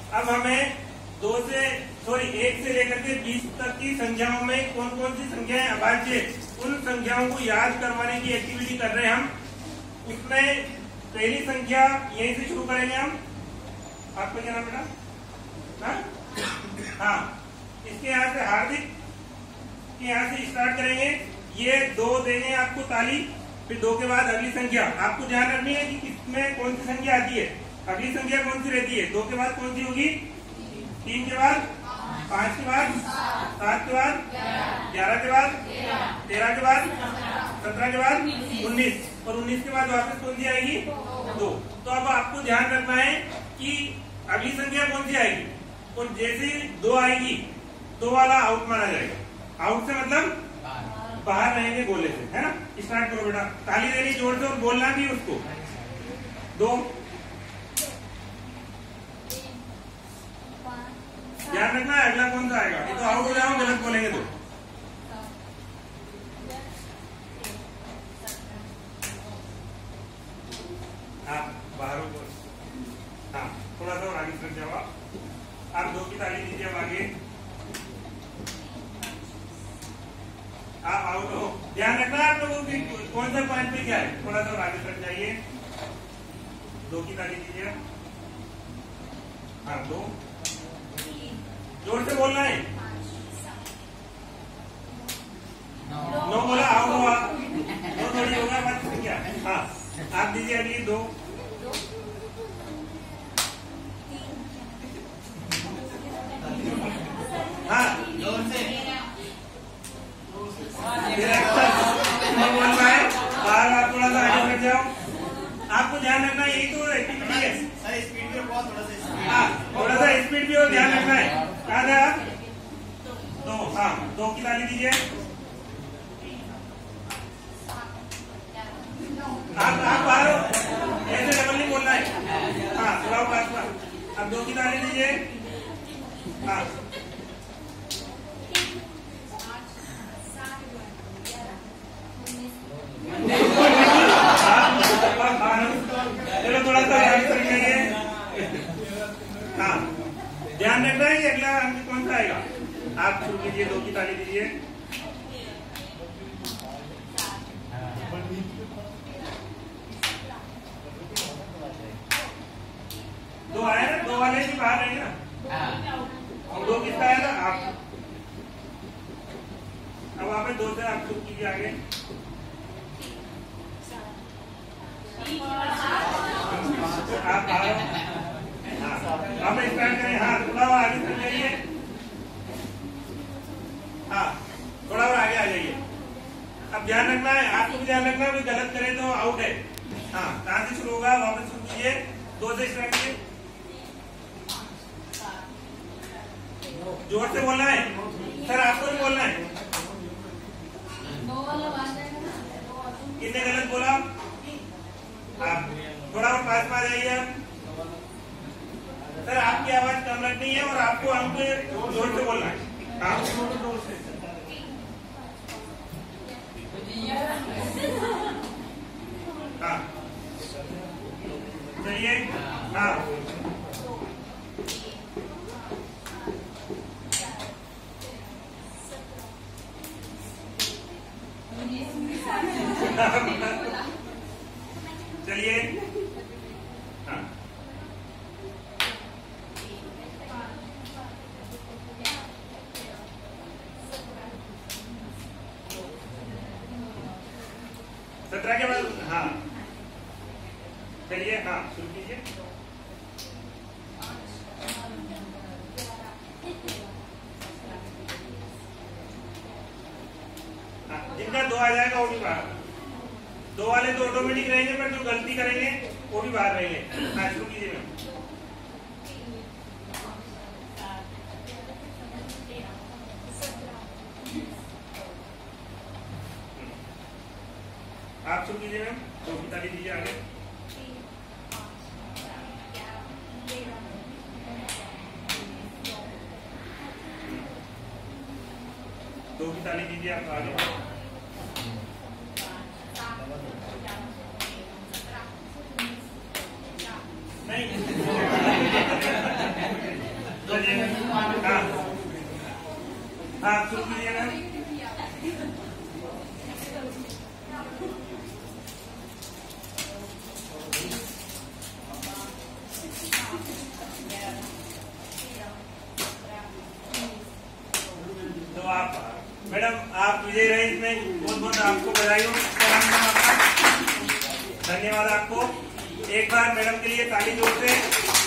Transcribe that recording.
अब हमें 1 से लेकर के 20 तक की संख्याओं में कौन कौन सी संख्याएं अभाज्य, उन संख्याओं को याद करवाने की एक्टिविटी कर रहे हैं हम। उसमें पहली संख्या यहीं से शुरू करेंगे हम। आपका क्या नाम बेटा? हाँ, इसके यहाँ से हार्दिक के यहाँ से स्टार्ट करेंगे। ये 2 देंगे आपको ताली, फिर 2 के बाद अगली संख्या। आपको ध्यान रखनी है कि किसमें कौन सी संख्या आती है। अगली संख्या कौन सी रहती है? 2 के बाद कौन सी होगी? 3 के बाद, 5 के बाद, 7 के बाद, 11 के बाद, 13 के बाद, 17 के बाद, 19 और 19 के बाद वापस कौन सी आएगी? 2। तो अब आपको ध्यान रखना है कि अगली संख्या कौन सी आएगी, और जैसे ही 2 आएगी 2 वाला आउट माना जाएगा। आउट से मतलब बाहर रहेंगे गोले से, है ना। स्टार्ट करो बेटा, ताली देनी जोर से और बोलना भी उसको। 2, ध्यान रखना है अगला कौन सा आएगा, ये तो आउट हो जाओ गलत बोलेंगे तो। आप बाहर हो, हाँ थोड़ा सा और आगे सर जाओ। आप 2 की ताली दीजिए। अब आगे आप आउट हो। ध्यान रखना आप लोगों की कौन सा पॉइंट पे क्या है। थोड़ा सा और आगे सर जाइए। 2 की ताली दीजिए। हाँ 2, जोर से बोलना है। 9 बोला, आउट हुआ। 2 थोड़ी होगा बात क्या। हाँ आप दीजिए अगली 2। हाँ जोर से बोल रहा है। आप थोड़ा सा आगे बढ़ जाओ। आपको ध्यान रखना यही तो एक्टिविटी है। सर स्पीड भी बहुत, थोड़ा सा स्पीड भी और ध्यान रखना है। कहा था आप 2, हाँ 2 की ताली दीजिए। आप बाहर हो, ऐसे डबल नहीं बोलना है। हाँ थोड़ा पास में। अब 2 की ताली दीजिए। हाँ चलो थोड़ा सा हाँ ध्यान रखना है कि अगला अंक कौन सा आएगा। आप शुरू कीजिए। 2 की ताली दीजिए। दो आया ना, 2 वाले भी बाहर रहेंगे ना। और 2 किसका आया था? आप। अब वहां पे 2 से आप शुरू कीजिए आगे। आप बाहर आप स्टार्ट करें। हाँ थोड़ा और आगे चल जाइए। हाँ थोड़ा और आगे आ जाइए। अब ध्यान रखना है, आपको भी ध्यान रखना है, कोई गलत करे तो आउट है। हाँ कहाँ से शुरू होगा, वापस शुरू कीजिए। 2 से स्टार्ट कीजिए। जोर से बोलना है सर, आपको भी बोलना है। किसने गलत बोला? आप थोड़ा और पास में आ जाइए। सर आपकी आवाज कम रखनी है और आपको हमको जोर से बोलना है। हाँ हाँ चलिए। हाँ चलिए। हाँ 17 के बाद। हाँ चलिए। हाँ शुरू कीजिए। जिनका 2 आ जाएगा वो भी बाहर। 2 वाले तो ऑटोमेटिक रहेंगे, पर जो गलती करेंगे वो भी बाहर रहेंगे। हाँ शुरू कीजिए मैम। आप शुरू कीजिए मैम। 2 की ताली दीजिए आगे। दो की ताली दीजिए आप आगे। नहीं हाँ शुरू कीजिए मैम। तो आप मैडम आप विजय रहे इसमें, बहुत बहुत आपको बधाई हो। धन्यवाद आपको। एक बार मैडम के लिए ताली जोर से।